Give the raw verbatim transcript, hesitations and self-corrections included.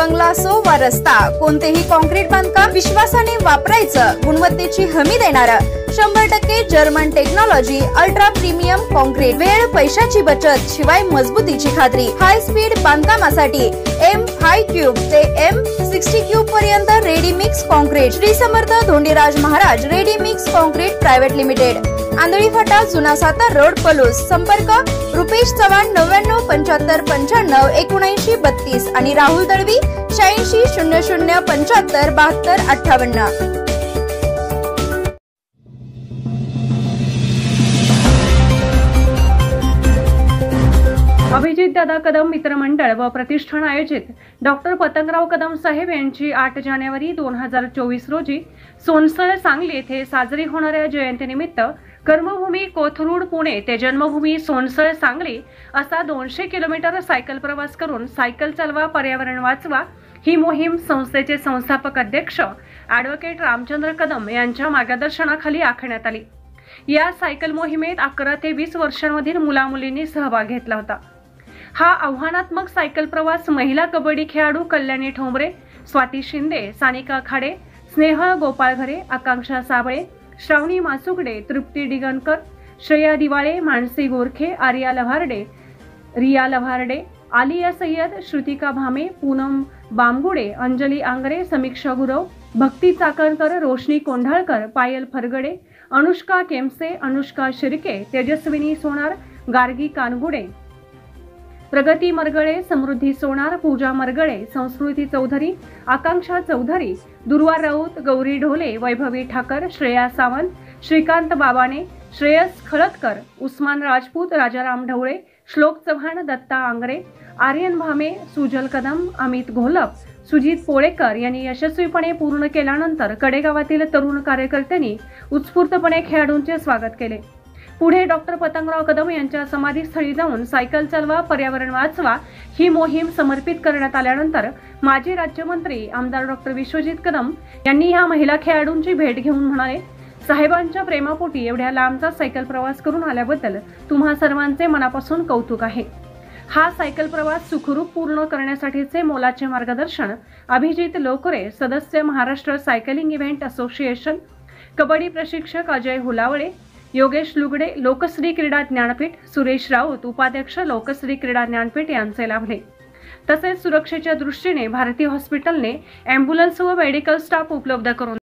बंगला असो वा रस्ता, कोणतेही कॉन्क्रीट बांधकाम विश्वासाने वापरायचं, गुणवत्तेची हमी देणारं शंभर टक्के German technology ultra premium concrete. वेळ पैशाची बचत शिवाय मजबूतीची खात्री। हाय स्पीड बांधकामासाठी एम फाइव क्यूब ते एम सिक्स्टी क्यूब पर्यंत ready mix concrete. Shri Samarth Dhondiraj Maharaj ready mix concrete private limited, Andhali Phata, जुना सातार रोड, पलूस। संपर्क रुपेश चव्हाण नव्याण्णव पंच्याहत्तर पंच्याण्णव एकोणऐंशी बत्तीस आणि राहुल दळवी शहाऐंशी शून्य शून्य पंच्याहत्तर बहात्तर अठ्ठावन्न। अभिजित दादा कदम मित्रमंडळ व प्रतिष्ठान आयोजित डॉक्टर पतंगराव कदम साहेब यांची आठ जानेवारी दोन हजार चोवीस रोजी सोनसळ सांगली येथे साजरी होणाऱ्या जयंतीनिमित्त कर्मभूमी कोथरूड पुणे ते जन्मभूमी सोनसळ सांगली असा दोनशे किलोमीटर सायकल प्रवास करून सायकल चालवा पर्यावरण वाचवा ही मोहीम संस्थेचे संस्थापक अध्यक्ष ॲडव्होकेट रामचंद्र कदम यांच्या मार्गदर्शनाखाली आखण्यात आली। या सायकल मोहिमेत अकरा ते वीस वर्षांमधील मुला मुलींनी सहभाग घेतला होता। हा आव्हानात्मक सायकल प्रवास महिला कबड्डी खेळाडू कल्याणी ठोंबरे, स्वाती शिंदे, सानिका खाडे, स्नेहल गोपाळघरे, आकांक्षा साबळे, श्रावणी मासुगडे, तृप्ती डिगणकर, श्रेया दिवाळे, मानसी गोरखे, आर्या लव्हार्डे, रिया लव्हार्डे, आलिया सय्यद, श्रुतिका भामे, पूनम बामगुडे, अंजली आंगरे, समीक्षा गुरव, भक्ती चाकणकर, रोशनी कोंढाळकर, पायल फरगडे, अनुष्का केमसे, अनुष्का शिर्के, तेजस्विनी सोनार, गार्गी कानगुडे, प्रगती मरगळे, समृद्धी सोनार, पूजा मरगळे, संस्कृती चौधरी, आकांक्षा चौधरी, दुर्वा राऊत, गौरी ढोले, वैभवी ठाकर, श्रेया सावंत, श्रीकांत बाबाने, श्रेयस खळदकर, उस्मान राजपूत, राजाराम ढवळे, श्लोक चव्हाण, दत्ता आंगरे, आर्यन भामे, सुजल कदम, अमित घोलप, सुजित पोळेकर यांनी यशस्वीपणे पूर्ण केल्यानंतर कडेगावातील तरुण कार्यकर्त्यांनी उत्स्फूर्तपणे खेळाडूंचे स्वागत केले। पुढे डॉक्टर पतंगराव कदम यांच्या समाधीस्थळी जाऊन सायकल चालवा पर्यावरण वाचवा ही मोहीम समर्पित करण्यात आल्यानंतर माजी राज्यमंत्री आमदार डॉक्टर विश्वजित कदम यांनी ह्या महिला खेळाडूंची भेट घेऊन म्हणाले, साहेबांच्या प्रेमापोटी एवढ्या लांबचा सायकल प्रवास करून आल्याबद्दल तुम्हा सर्वांचे मनापासून कौतुक आहे। हा सायकल प्रवास सुखरूप पूर्ण करण्यासाठीचे मोलाचे मार्गदर्शन अभिजित लोकरे, सदस्य Maharashtra cycling event association, kabaddi प्रशिक्षक अजय हुलावळे, योगेश लुगडे, लोकश्री क्रीडा ज्ञानपीठ, सुरेश राऊत, उपाध्यक्ष लोकश्री क्रीडा ज्ञानपीठ यांचे लाभले। तसेच सुरक्षेच्या दृष्टीने भारती हॉस्पिटलने अँब्युलन्स व मेडिकल स्टाफ उपलब्ध करून